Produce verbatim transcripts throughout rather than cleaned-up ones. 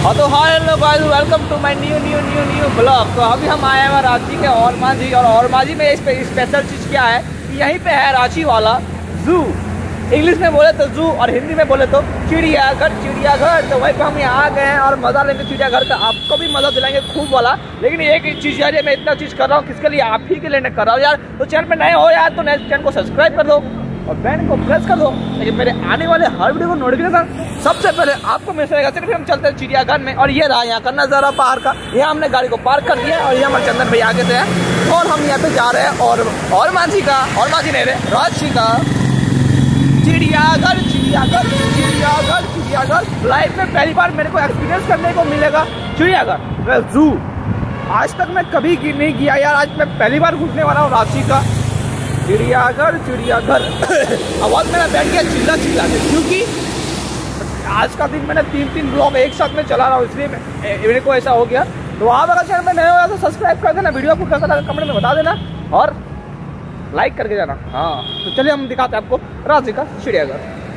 हाँ तो hi hello guys, welcome to my new new new new blog. तो अभी हम आए हैं रांची के औरमांझी, और औरमांझी में स्पेशल चीज़ क्या है कि यहीं पे है रांची वाला जू। इंग्लिश में बोले तो जू और हिंदी में बोले तो चिड़ियाघर चिड़ियाघर। तो वहीं पर हम यहाँ आ गए हैं और मज़ा लेंगे चिड़ियाघर का, आपको भी मज़ा दिलाएंगे खूब वाला। लेकिन एक ही चीज़ यार, मैं इतना चीज़ कर रहा हूँ किसके लिए? आप ही के लिए कर रहा हूँ यार। तो चैनल पर नए हो यार तो नए चैनल को सब्सक्राइब कर दो और बेल को प्रेस कर दो, लेकिन मेरे आने वाले हर वीडियो को नोटिफिकेशन सबसे पहले आपको मिल जाएगा। चलिए हम चलते हैं चिड़ियाघर में। और ये रहा यहाँ का नज़ारा पहाड़ का। यहाँ हमने गाड़ी को पार्क कर दिया और ये हमारे चंदन भाई आगे से हैं और हम यहाँ पे जा रहे हैं और औरमांझी का औरमांझी नहीं रहे रांची का चिड़ियाघर चिड़ियाघर चिड़ियाघर चिड़ियाघर। लाइफ में पहली बार मेरे को एक्सपीरियंस करने को मिलेगा चिड़ियाघर, जू। आज तक मैं कभी नहीं किया यार, आज मैं पहली बार घूमने वाला हूँ रांची का चिड़ियाघर चिड़ियाघर। आवाज मेरा बैठ गया चिल्ला चिल्ला के, क्योंकि आज का दिन मैंने तीन तीन ब्लॉग एक साथ में चला रहा हूँ, इसलिए मेरे को ऐसा हो गया। तो आप अगर चैनल में नए हो तो सब्सक्राइब कर देना, वीडियो को कैसा लगा कमेंट में बता देना और लाइक करके जाना। हाँ तो चलिए हम दिखाते हैं आपको रांची का चिड़ियाघर।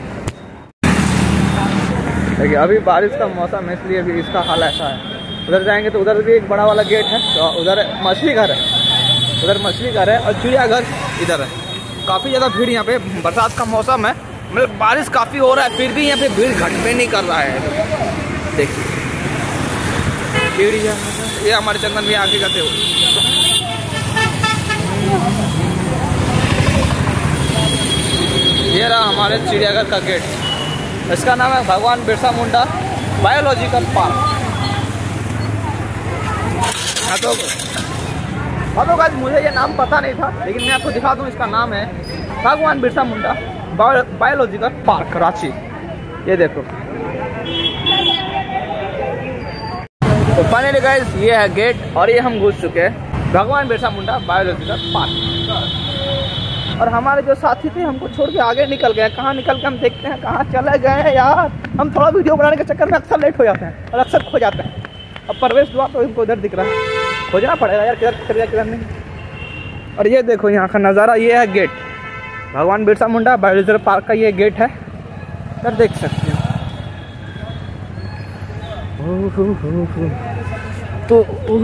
देखिए अभी बारिश का मौसम है, इसलिए भी इसका हाल ऐसा है। उधर जाएंगे तो उधर भी एक बड़ा वाला गेट है, तो उधर मछली घर है, उधर मछली घर है और चिड़ियाघर इधर है। काफ़ी ज़्यादा भीड़ यहाँ पे, बरसात का मौसम है, मतलब बारिश काफ़ी हो रहा है, फिर भी यहाँ पे भीड़ घटने नहीं कर रहा है। देखिए चिड़ियाघर, ये हमारे चंदन भी आगे जाते हो। ये रहा हमारे चिड़ियाघर का गेट, इसका नाम है भगवान बिरसा मुंडा बायोलॉजिकल पार्क। हाँ तो हाँ तो गाइस मुझे ये नाम पता नहीं था, लेकिन मैं आपको दिखा दूँ, इसका नाम है भगवान बिरसा मुंडा बायोलॉजिकल पार्क रांची। ये देखो। तो फाइनली गाइस ये है गेट और ये हम घुस चुके हैं भगवान बिरसा मुंडा बायोलॉजिकल पार्क। और हमारे जो साथी थे हमको छोड़ के आगे निकल गए। कहाँ निकल के हम देखते हैं कहाँ चले गए हैं यार। हम थोड़ा वीडियो बनाने के चक्कर में अक्सर लेट हो जाते हैं और अक्सर खो जाते हैं। अब प्रवेश द्वार तो इनको उधर दिख रहा है, खोजना पड़ेगा यार किधर किधर किधर नहीं। और ये देखो यहाँ का नज़ारा, ये है गेट भगवान बिरसा मुंडा बायोलॉजिकल पार्क का। ये गेट है, इधर देख सकते हैं। तो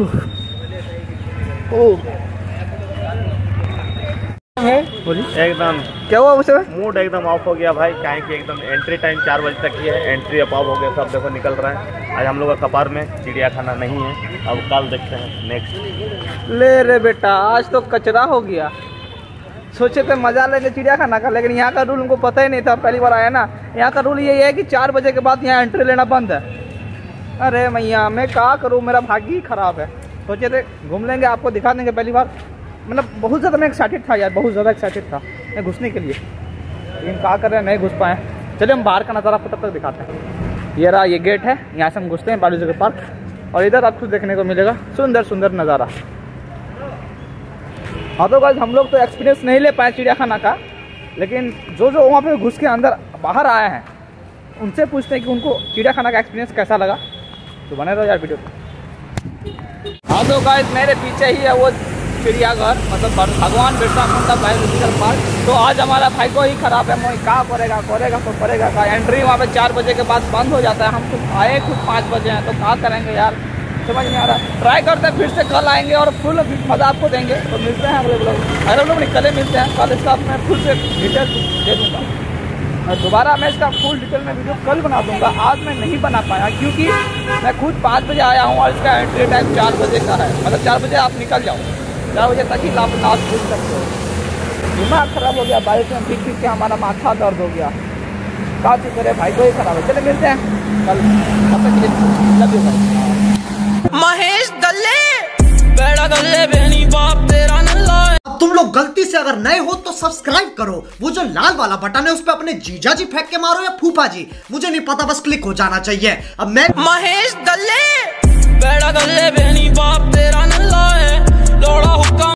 एकदम क्या हुआ उसे? मूड एकदम ऑफ हो गया भाई, क्या कि एकदम एंट्री टाइम चार बजे तक ही है, एंट्री अप ऑफ हो गया, सब देखो निकल रहा है। आज हम लोग का कपार में चिड़ियाखाना नहीं है, अब कल देखते हैं नेक्स्ट। ले रे बेटा, आज तो कचरा हो गया। सोचे थे मजा लेंगे चिड़ियाखाना का, लेकिन यहाँ का रूल उनको पता ही नहीं था, पहली बार आया ना। यहाँ का रूल ये है कि चार बजे के बाद यहाँ एंट्री लेना बंद है। अरे मैया मैं क्या करूँ, मेरा भाग्य ही खराब है। सोचे थे घूम लेंगे, आपको दिखा देंगे पहली बार। मतलब बहुत ज़्यादा मैं एक्साइटेड था यार, बहुत ज़्यादा एक्साइटेड था मैं घुसने के लिए, लेकिन क्या कर रहे हैं नहीं घुस पाए। चलिए हम बाहर का नज़ारा आपको तब तक दिखाते हैं। ये रहा ये गेट है, यहाँ से हम घुसते हैं बायोलॉजिकल पार्क और इधर आपको देखने को मिलेगा सुंदर सुंदर नज़ारा। हाँ तो गाइस हम लोग तो एक्सपीरियंस नहीं ले पाए चिड़ियाखाना का, लेकिन जो जो वहाँ पे घुस के अंदर बाहर आए हैं उनसे पूछते हैं कि उनको चिड़ियाखाना का एक्सपीरियंस कैसा लगा। तो बने रहो यार वीडियो। हाँ तो गाइस मेरे पीछे ही है वो चिड़ियाघर, मतलब भगवान बिरसा मुंडा बायोलॉजिकल पार्क। तो आज हमारा भाई को ही खराब है, मोई कहाँ करेगा करेगा तो करेगा का। एंट्री वहाँ पे चार बजे के बाद बंद हो जाता है। हम खुद आए खुद पाँच बजे हैं, तो क्या करेंगे यार, समझ नहीं आ रहा। ट्राई करते हैं, फिर से कल आएंगे और फुल मज़ा आपको देंगे। तो मिलते हैं अगले लोग, अगले लोग निकले मिलते हैं कल। इसका मैं फुल से डिटेल दे दूँगा और दोबारा मैं इसका फुल डिटेल में वीडियो कल बना दूँगा। आज मैं नहीं बना पाया क्योंकि मैं खुद पाँच बजे आया हूँ और इसका एंट्री टाइम चार बजे का है। मतलब चार बजे आप निकल जाओ, चार बजे तक ही लाभ लाभ घूम सकते हो। दिमाग खराब हो गया, बारिश में पीट पीट के हमारा माथा दर्द हो गया। का चीज़ करे भाई को ही खराब है। चले मिलते हैं कल, तब तक के लिए लव यू भाई। महेश दल्ले बेड़ा दल्ले बेनी बाप तेरा नल्ला। अब तुम लोग गलती से अगर नए हो तो सब्सक्राइब करो, वो जो लाल वाला बटन है उस पे अपने जीजा जी फेंक के मारो या फूफा जी, मुझे नहीं पता, बस क्लिक हो जाना चाहिए। अब मैं महेश दल्ले बेड़ा दल्ले बेनी बाप तेरा नल्ला है, लोड़ा हुक्का